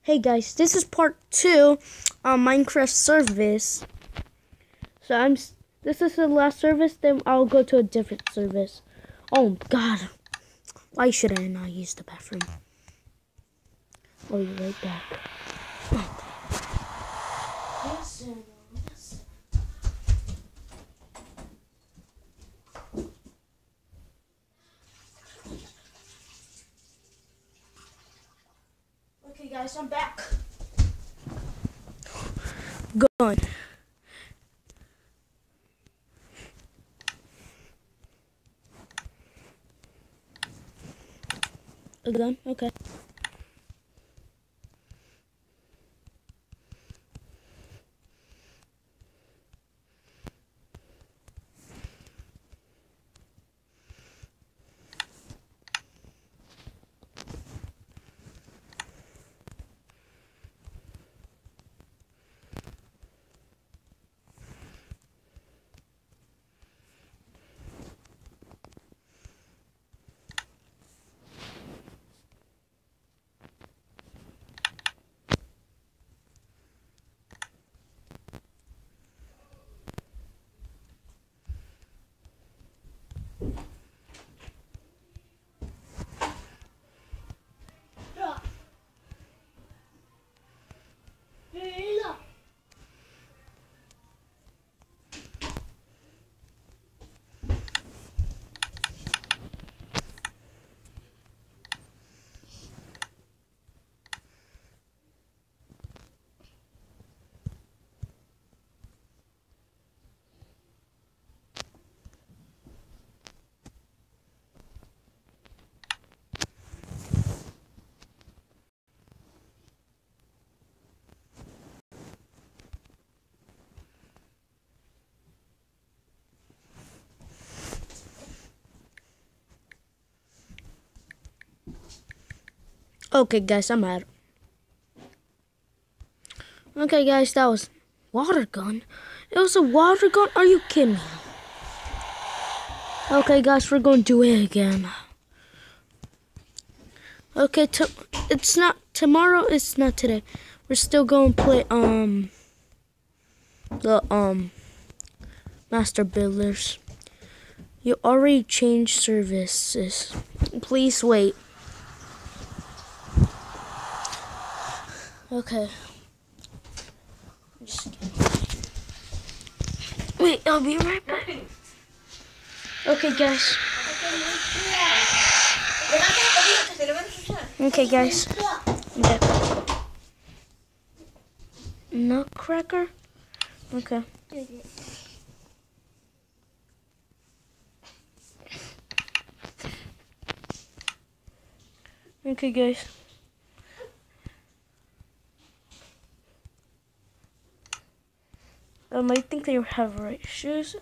Hey guys, this is part 2 on Minecraft service. So this is the last service, then I'll go to a different service. Oh god, why should I not use the bathroom? I'll be right back. Listen. Okay guys, I'm back. Gone. A gun? Okay. Okay guys, I'm out. Okay guys, that was water gun. It was a water gun? Are you kidding me? Okay guys, we're going to do it again. Okay, it's not tomorrow, it's not today. We're still going to play the Master Builders. You already changed services. Please wait. Okay. Wait, I'll be right back. Okay, guys. Okay, guys. Okay. Nutcracker? Okay. Okay, guys. I think they have right shoes.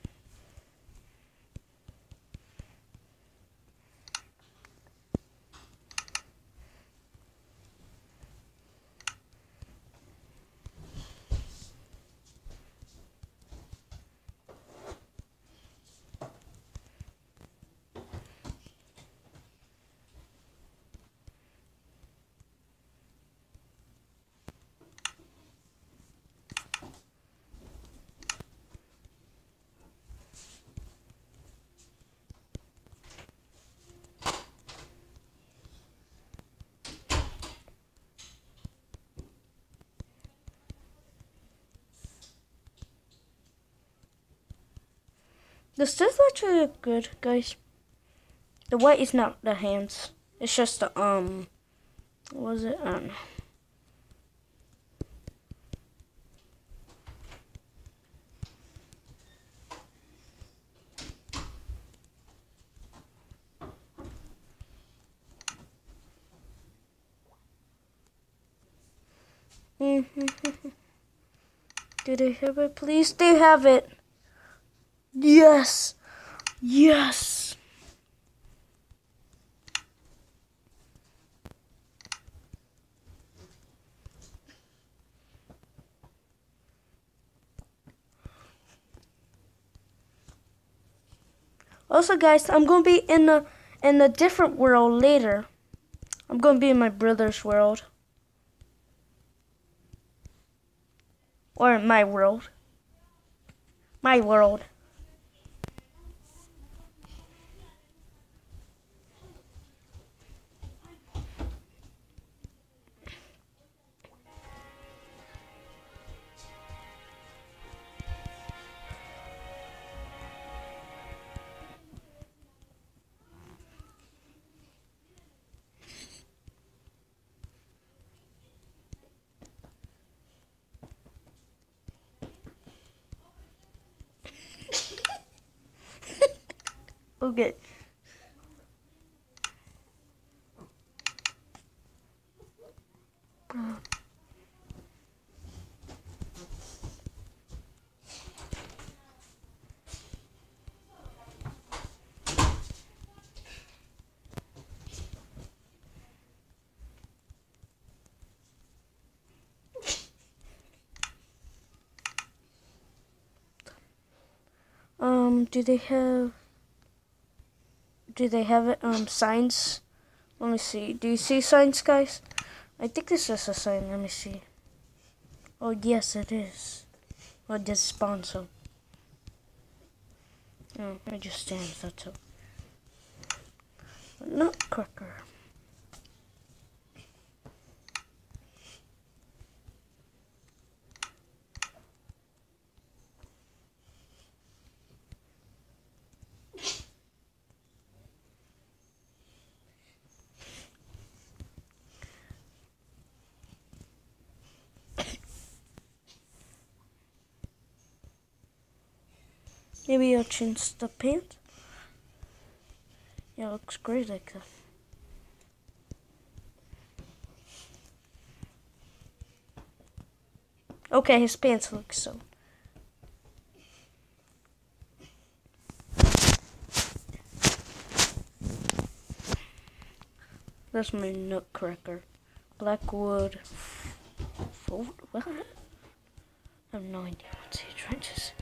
This does actually look good, guys. The white is not the hands. It's just the, what was it? I don't know. Do they have it? Please, they have it. Yes. Yes. Also, guys, I'm going to be in a different world later. I'm going to be in my brother's world. Or my world. My world. Okay. Do they have signs? Let me see. Do you see signs, guys? I think this is a sign. Let me see. Oh, yes, it is. Oh, it does spawn some. Oh, it just stands, that's all. Nutcracker. Maybe I'll change the paint. Yeah, it looks great like that. Okay, his pants look so. That's my Nutcracker. Blackwood. What? I have no idea what's he trying to say.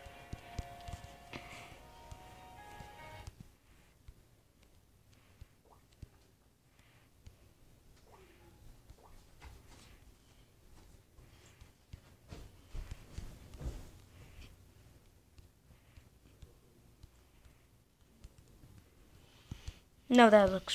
No, that looks.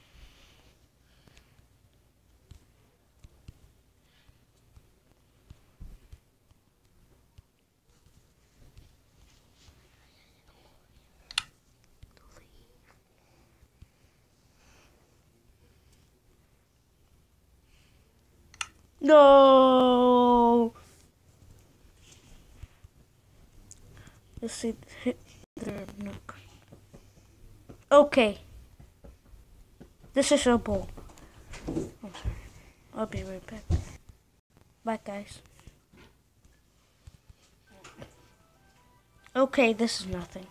No. Let's see. There, nook. Okay. This is a bowl. I'm sorry. I'll be right back. Bye, guys. Okay, this is nothing.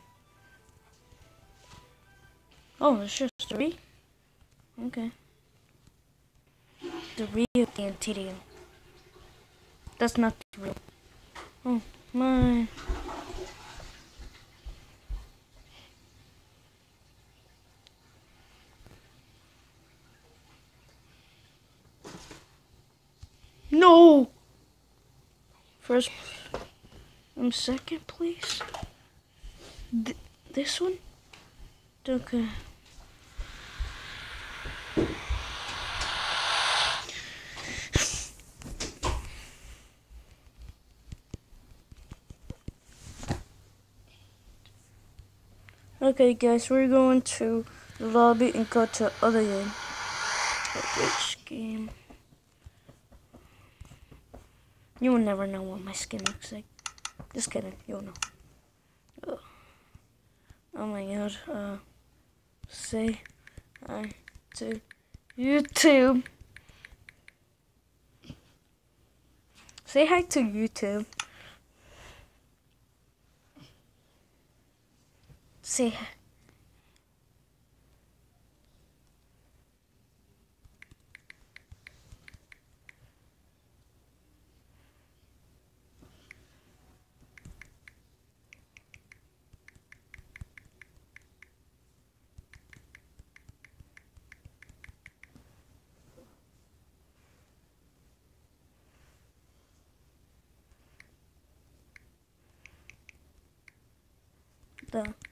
Oh, it's just 3? Okay. The real Dantidium. That's not the real. Oh, my. No! First, second, please. This one? Okay. Okay, guys, we're going to the lobby and go to other game. Which game? You will never know what my skin looks like. Just kidding, you'll know. Oh my god. Say hi to YouTube. Say hi to YouTube. Say hi. the